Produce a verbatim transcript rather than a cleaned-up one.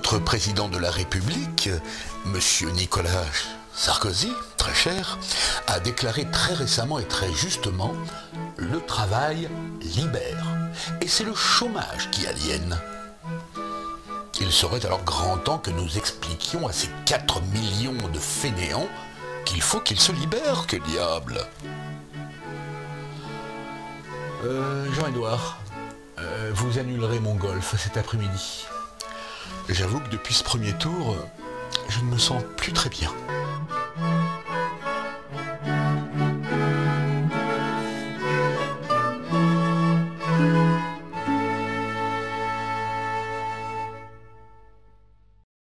Notre président de la République, monsieur Nicolas Sarkozy, très cher, a déclaré très récemment et très justement « Le travail libère ». Et c'est le chômage qui aliène. Il serait alors grand temps que nous expliquions à ces quatre millions de fainéants qu'il faut qu'ils se libèrent, que diable. Euh, Jean-Édouard, euh, vous annulerez mon golf cet après-midi. J'avoue que depuis ce premier tour, je ne me sens plus très bien.